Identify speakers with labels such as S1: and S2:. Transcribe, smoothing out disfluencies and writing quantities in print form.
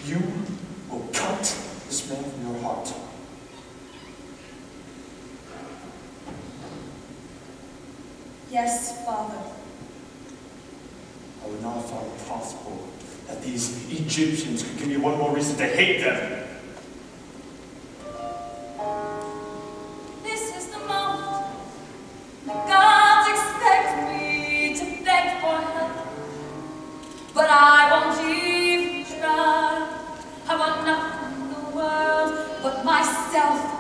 S1: You will cut this man from your heart.
S2: Yes, Father.
S1: I would not have thought it possible that these Egyptians could give me one more reason to hate them.
S2: This is the moment the gods expect me to beg for help. But I won't even try. I want nothing in the world but myself.